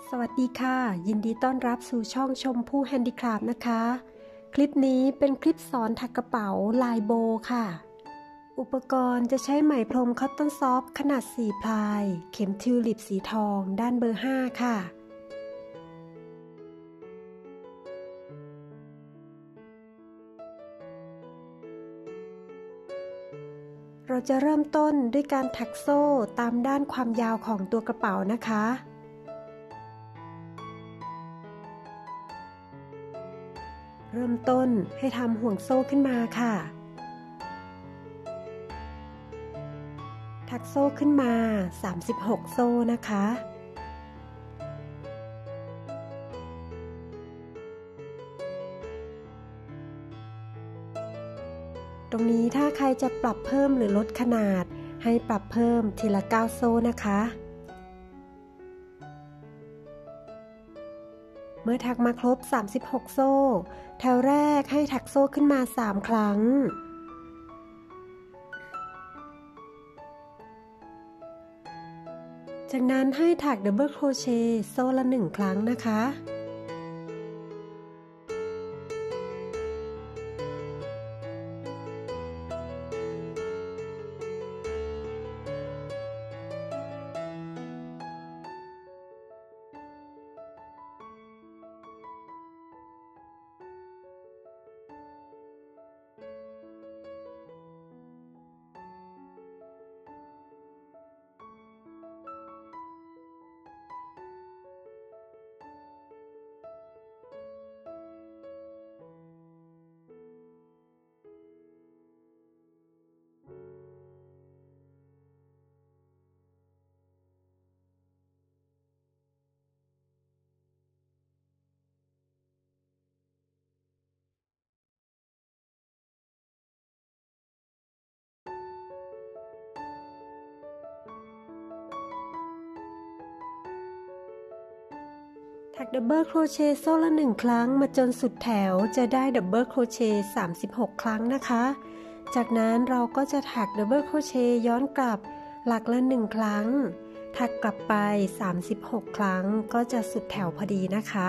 สวัสดีค่ะยินดีต้อนรับสู่ช่องชมพู่แฮนดิคราฟต์นะคะคลิปนี้เป็นคลิปสอนถักกระเป๋าลายโบค่ะอุปกรณ์จะใช้ไหมพรมคอตตอนซอฟต์ขนาด4พลายเข็มทิวลิปสีทองด้านเบอร์5ค่ะเราจะเริ่มต้นด้วยการถักโซ่ตามด้านความยาวของตัวกระเป๋านะคะเริ่มต้นให้ทำห่วงโซ่ขึ้นมาค่ะถักโซ่ขึ้นมา36โซ่นะคะตรงนี้ถ้าใครจะปรับเพิ่มหรือลดขนาดให้ปรับเพิ่มทีละ9โซ่นะคะเมื่อถักมาครบ36โซ่แถวแรกให้ถักโซ่ขึ้นมา3ครั้งจากนั้นให้ถักดับเบิลโครเชต์โซ่ละ1ครั้งนะคะถักดับเบิลโครเชต์โซ่ละ1ครั้งมาจนสุดแถวจะได้ดับเบิลโครเชต์36ครั้งนะคะจากนั้นเราก็จะถักดับเบิลโครเชต์ย้อนกลับหลักละ1ครั้งถักกลับไป36ครั้งก็จะสุดแถวพอดีนะคะ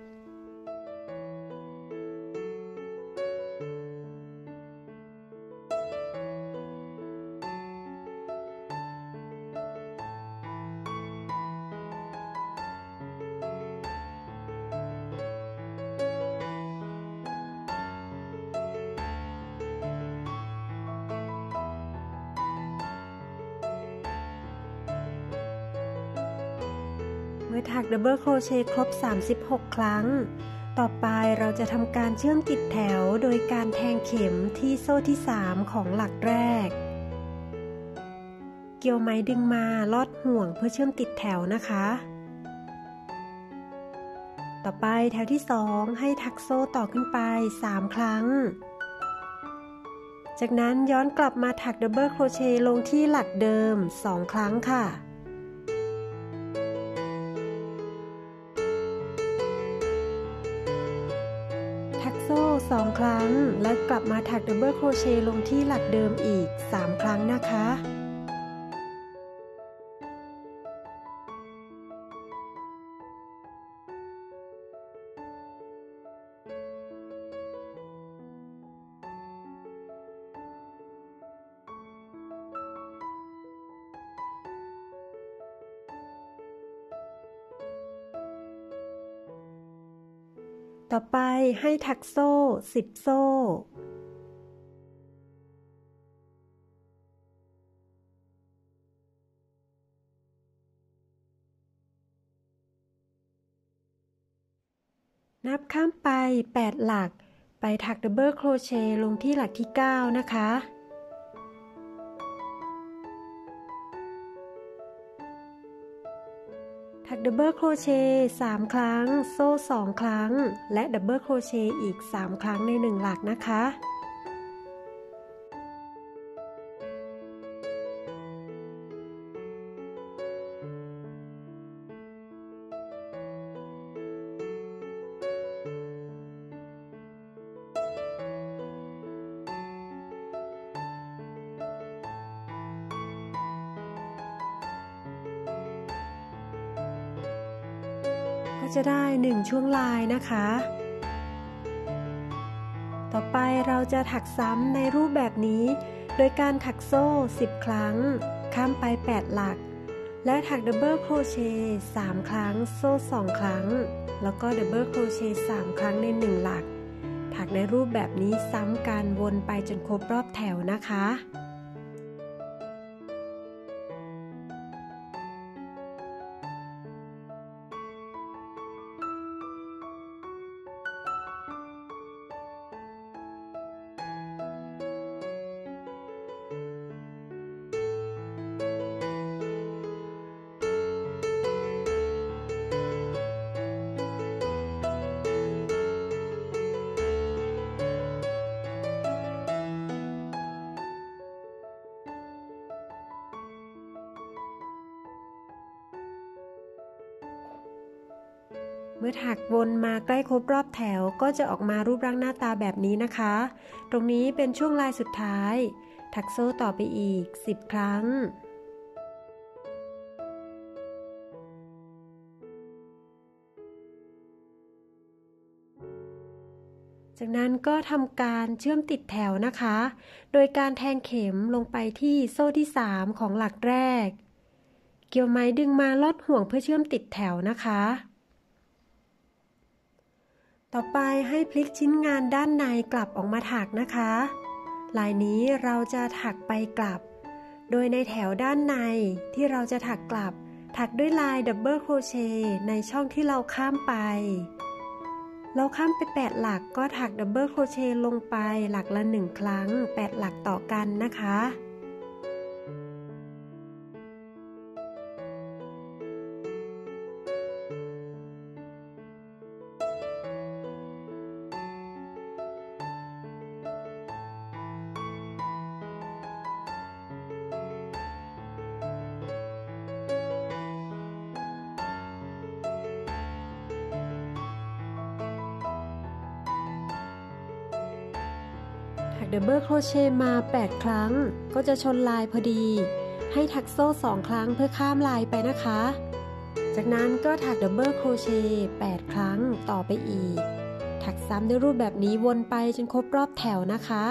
เมื่อถักดับเบิลโครเชต์ครบ36ครั้งต่อไปเราจะทำการเชื่อมติดแถวโดยการแทงเข็มที่โซ่ที่3ของหลักแรกเกี่ยวไหมดึงมาลอดห่วงเพื่อเชื่อมติดแถวนะคะต่อไปแถวที่2ให้ถักโซ่ต่อขึ้นไป3ครั้งจากนั้นย้อนกลับมาถักดับเบิลโครเชต์ลงที่หลักเดิม2ครั้งค่ะถักโซ่2ครั้งและกลับมาถักดับเบิลโครเชต์ลงที่หลักเดิมอีก3ครั้งนะคะต่อไปให้ถักโซ่10โซ่นับข้ามไป8หลักไปถักดับเบิลโครเชต์ลงที่หลักที่9นะคะถักดับเบิลโครเชต์3ครั้งโซ่2ครั้งและดับเบิลโครเชต์อีก3ครั้งใน1หลักนะคะจะได้1ช่วงลายนะคะต่อไปเราจะถักซ้ำในรูปแบบนี้โดยการถักโซ่10ครั้งข้ามไป8หลักและถักดับเบิลโครเชต์3ครั้งโซ่2ครั้งแล้วก็ดับเบิลโครเชต์3ครั้งใน1หลักถักในรูปแบบนี้ซ้ำกันวนไปจนครบรอบแถวนะคะเมื่อถักวนมาใกล้ครบรอบแถวก็จะออกมารูปร่างหน้าตาแบบนี้นะคะตรงนี้เป็นช่วงลายสุดท้ายถักโซ่ต่อไปอีก10ครั้งจากนั้นก็ทำการเชื่อมติดแถวนะคะโดยการแทงเข็มลงไปที่โซ่ที่3ของหลักแรกเกี่ยวไหมดึงมาลอดห่วงเพื่อเชื่อมติดแถวนะคะต่อไปให้พลิกชิ้นงานด้านในกลับออกมาถักนะคะลายนี้เราจะถักไปกลับโดยในแถวด้านในที่เราจะถักกลับถักด้วยลายดับเบิลโครเชต์ในช่องที่เราข้ามไปเราข้ามไป8หลักก็ถักดับเบิลโครเชต์ลงไปหลักละ1ครั้ง8หลักต่อกันนะคะถักดับเบิลโครเชต์มา8ครั้งก็จะชนลายพอดีให้ถักโซ่2ครั้งเพื่อข้ามลายไปนะคะจากนั้นก็ถักดับเบิลโครเชต์8ครั้งต่อไปอีกถักซ้ำด้วยรูปแบบนี้วนไปจนครบรอบแถวนะคะ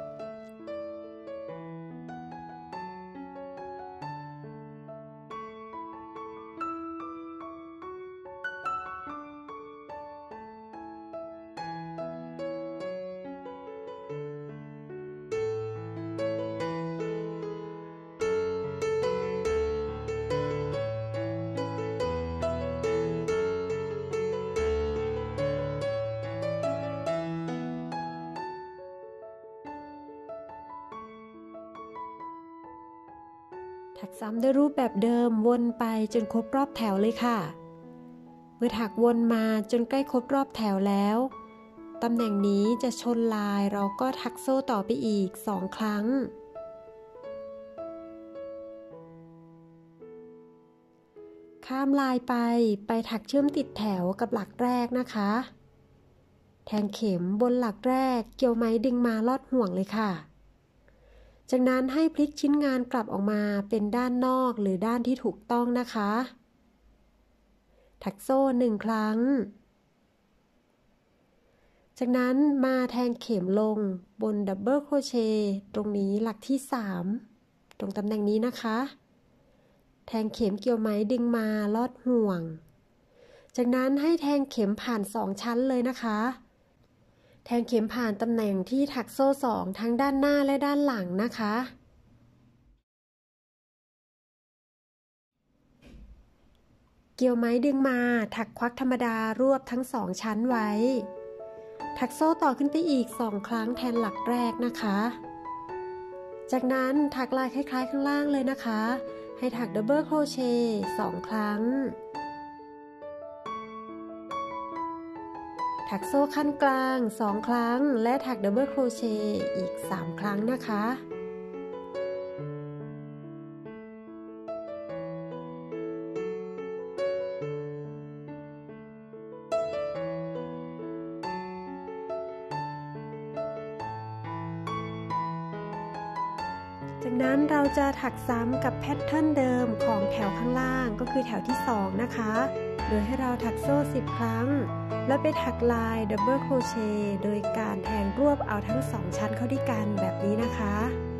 ถักซ้ำด้วยรูปแบบเดิมวนไปจนครบรอบแถวเลยค่ะเมื่อถักวนมาจนใกล้ครบรอบแถวแล้วตำแหน่งนี้จะชนลายเราก็ถักโซ่ต่อไปอีก2ครั้งข้ามลายไปถักเชื่อมติดแถวกับหลักแรกนะคะแทงเข็มบนหลักแรกเกี่ยวไหมดึงมาลอดห่วงเลยค่ะจากนั้นให้พลิกชิ้นงานกลับออกมาเป็นด้านนอกหรือด้านที่ถูกต้องนะคะถักโซ่1ครั้งจากนั้นมาแทงเข็มลงบนดับเบิลโครเชต์ตรงนี้หลักที่3ตรงตำแหน่งนี้นะคะแทงเข็มเกี่ยวไหมดึงมาลอดห่วงจากนั้นให้แทงเข็มผ่าน2ชั้นเลยนะคะแทงเข็มผ่านตำแหน่งที่ถักโซ่2ทั้งด้านหน้าและด้านหลังนะคะเกี่ยวไหมดึงมาถักควักธรรมดารวบทั้ง2ชั้นไว้ถักโซ่ต่อขึ้นไปอีก2ครั้งแทนหลักแรกนะคะจากนั้นถักลายคล้ายๆข้างล่างเลยนะคะให้ถักดับเบิลโครเชต์2ครั้งถักโซ่ขั้นกลาง2ครั้งและถักดับเบิลโครเชต์อีก3ครั้งนะคะ จากนั้นเราจะถักซ้ำกับแพทเทิร์นเดิมของแถวข้างล่างก็คือแถวที่2นะคะโดดยให้เราถักโซ่10ครั้งแล้วไปถักลายดับเบิลโครเชต์โดยการแทงรวบเอาทั้ง2ชั้นเข้าด้วยกันแบบนี้นะคะ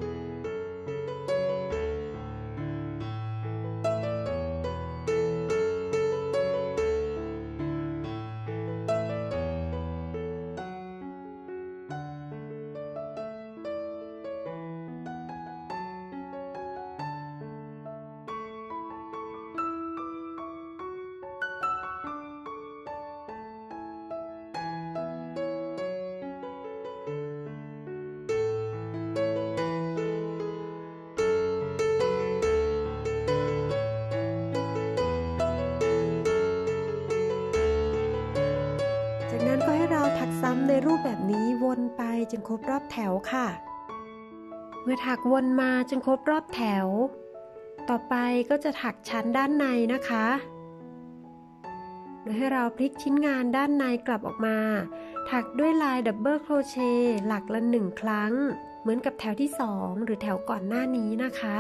จากนั้นก็ให้เราถักซ้ำในรูปแบบนี้วนไปจนครบรอบแถวค่ะเมื่อถักวนมาจนครบรอบแถวต่อไปก็จะถักชั้นด้านในนะคะโดยให้เราพลิกชิ้นงานด้านในกลับออกมาถักด้วยลายดับเบิลโครเชต์หลักละ1ครั้งเหมือนกับแถวที่2หรือแถวก่อนหน้านี้นะคะ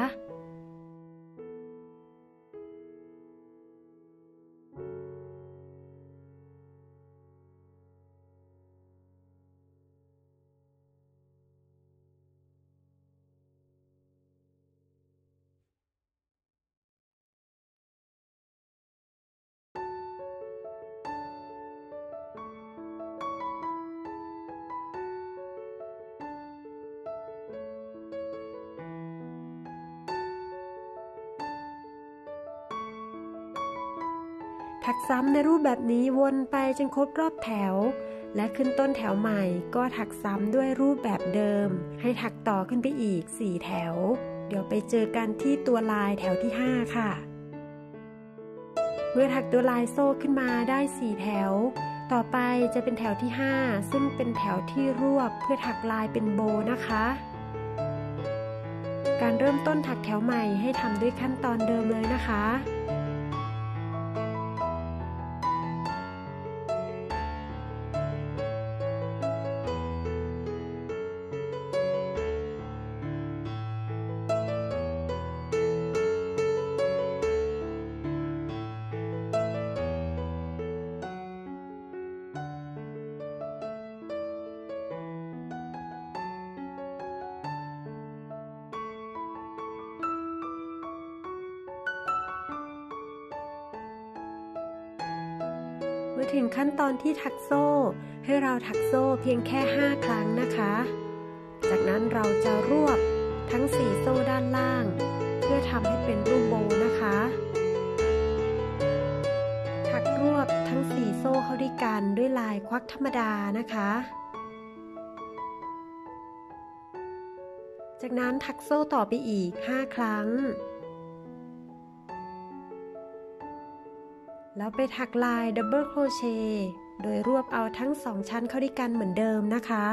ถักซ้ำในรูปแบบนี้วนไปจนครบรอบแถวและขึ้นต้นแถวใหม่ก็ถักซ้ำด้วยรูปแบบเดิมให้ถักต่อขึ้นไปอีก4แถวเดี๋ยวไปเจอกันที่ตัวลายแถวที่5ค่ะเมื่อถักตัวลายโซ่ขึ้นมาได้4แถวต่อไปจะเป็นแถวที่5ซึ่งเป็นแถวที่รวบเพื่อถักลายเป็นโบนะคะการเริ่มต้นถักแถวใหม่ให้ทำด้วยขั้นตอนเดิมเลยนะคะเมื่อถึงขั้นตอนที่ถักโซ่ให้เราถักโซ่เพียงแค่5ครั้งนะคะจากนั้นเราจะรวบทั้ง4โซ่ด้านล่างเพื่อทำให้เป็นรูปโบนะคะถักรวบทั้ง4โซ่เข้าด้วยกันด้วยลายควักธรรมดานะคะจากนั้นถักโซ่ต่อไปอีก5ครั้งแล้วไปถักลายดับเบิลโครเชต์โดยรวบเอาทั้ง2ชั้นเข้าด้วยกันเหมือนเดิมนะคะ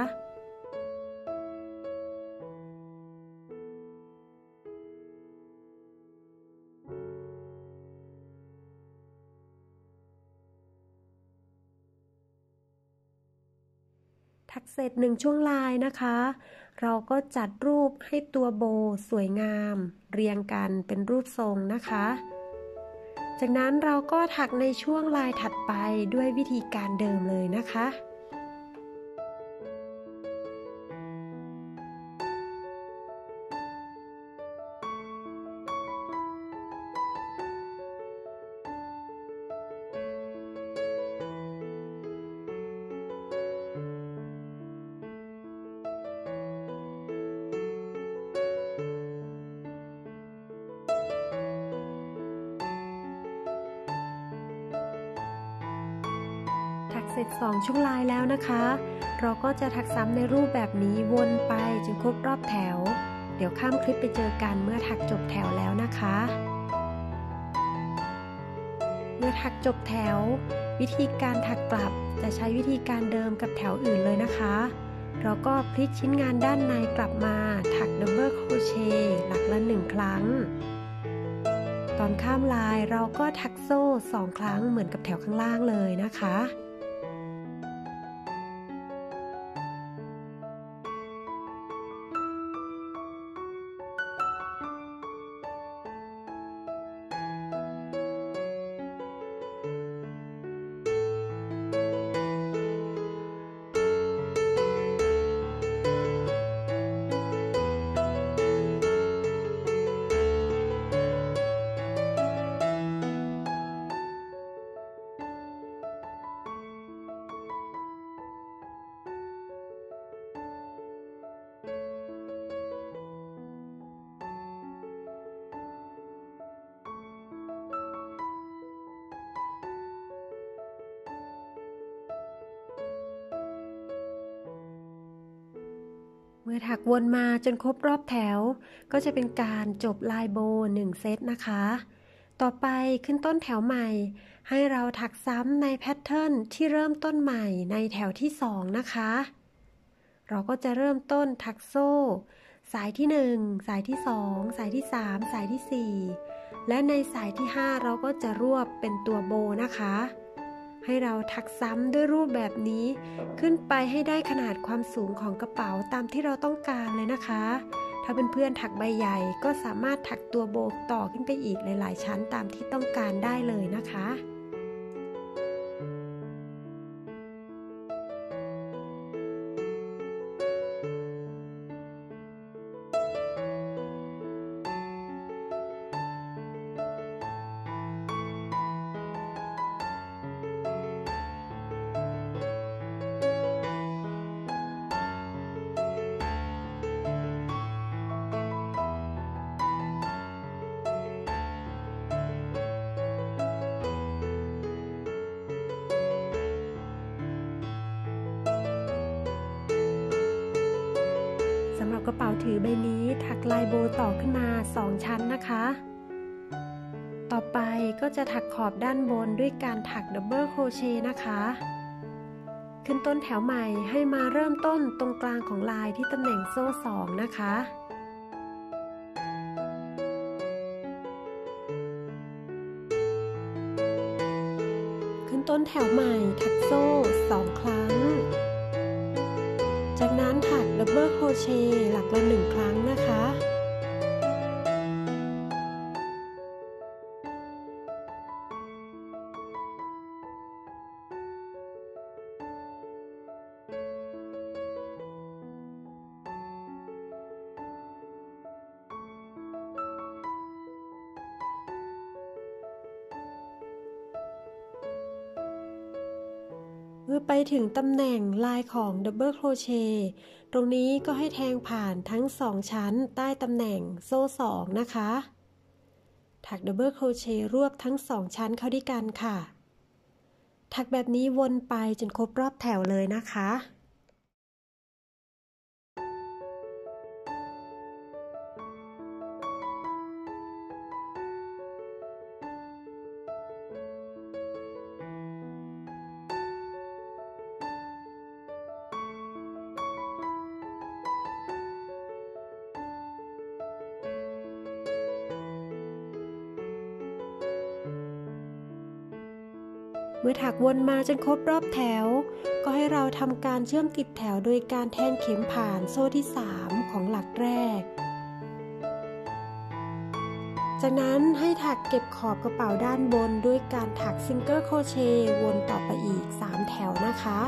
ถักเสร็จ1ช่วงลายนะคะเราก็จัดรูปให้ตัวโบสวยงามเรียงกันเป็นรูปทรงนะคะจากนั้นเราก็ถักในช่วงลายถัดไปด้วยวิธีการเดิมเลยนะคะถักเสร็จ2ช่วงลายแล้วนะคะเราก็จะถักซ้ำในรูปแบบนี้วนไปจนครบรอบแถวเดี๋ยวข้ามคลิปไปเจอกันเมื่อถักจบแถวแล้วนะคะเมื่อถักจบแถววิธีการถักกลับจะใช้วิธีการเดิมกับแถวอื่นเลยนะคะเราก็พลิกชิ้นงานด้านในกลับมาถักดับเบิลโครเชต์หลักละ1ครั้งตอนข้ามลายเราก็ถักโซ่2ครั้งเหมือนกับแถวข้างล่างเลยนะคะมื่อถักวนมาจนครบรอบแถวก็จะเป็นการจบลายโบ1เซตนะคะต่อไปขึ้นต้นแถวใหม่ให้เราถักซ้ำในแพทเทิร์นที่เริ่มต้นใหม่ในแถวที่2นะคะเราก็จะเริ่มต้นถักโซ่สายที่1สายที่2สายที่3สายที่4และในสายที่5เราก็จะรวบเป็นตัวโบนะคะให้เราถักซ้ำด้วยรูปแบบนี้ขึ้นไปให้ได้ขนาดความสูงของกระเป๋าตามที่เราต้องการเลยนะคะถ้าเพื่อนๆถักใบใหญ่ก็สามารถถักตัวโบต่อขึ้นไปอีกหลายๆชั้นตามที่ต้องการได้เลยนะคะสำหรับกระเป๋าถือใบนี้ถักลายโบต่อขึ้นมา2ชั้นนะคะต่อไปก็จะถักขอบด้านบนด้วยการถักดับเบิลโครเชต์นะคะขึ้นต้นแถวใหม่ให้มาเริ่มต้นตรงกลางของลายที่ตำแหน่งโซ่2นะคะขึ้นต้นแถวใหม่ถักโซ่2ครั้งจากนั้นถักดับเบิลโครเชต์หลักละ1ครั้งนะคะเมื่อไปถึงตำแหน่งลายของดับเบิลโครเชต์ตรงนี้ก็ให้แทงผ่านทั้ง2ชั้นใต้ตำแหน่งโซ่2นะคะถักดับเบิลโครเชต์รวบทั้ง2ชั้นเข้าด้วยกันค่ะถักแบบนี้วนไปจนครบรอบแถวเลยนะคะเมื่อถักวนมาจนครบรอบแถวก็ให้เราทำการเชื่อมติดแถวโดยการแทงเข็มผ่านโซ่ที่3ของหลักแรกจากนั้นให้ถักเก็บขอบกระเป๋าด้านบนด้วยการถักซิงเกิลโครเชต์วนต่อไปอีก3แถวนะคะ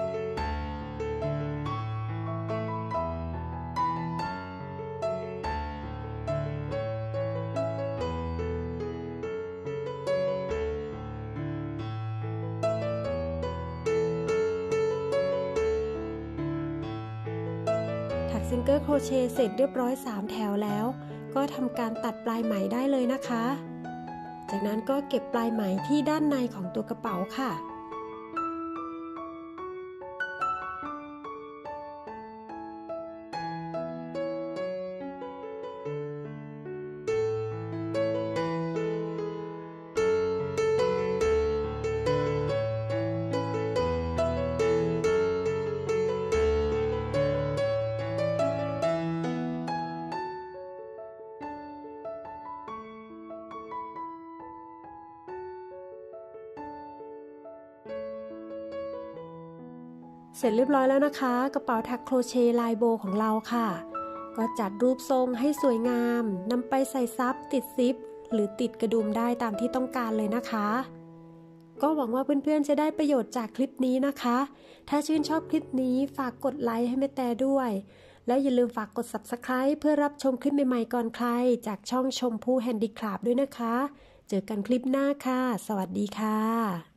ซิงเกิลโครเชต์เสร็จเรียบร้อย3แถวแล้วก็ทำการตัดปลายไหมได้เลยนะคะจากนั้นก็เก็บปลายไหมที่ด้านในของตัวกระเป๋าค่ะ เสร็จเรียบร้อยแล้วนะคะกระเป๋าถักโครเชต์ลายโบของเราค่ะก็จัดรูปทรงให้สวยงามนำไปใส่ซับติดซิปหรือติดกระดุมได้ตามที่ต้องการเลยนะคะก็หวังว่าเพื่อนๆจะได้ประโยชน์จากคลิปนี้นะคะถ้าชื่นชอบคลิปนี้ฝากกดไลค์ให้แม่แต่ด้วยและอย่าลืมฝากกด Subscribe เพื่อรับชมคลิปใหม่ๆก่อนใครจากช่องชมพู่แฮนดี้คราฟต์ด้วยนะคะเจอกันคลิปหน้าค่ะสวัสดีค่ะ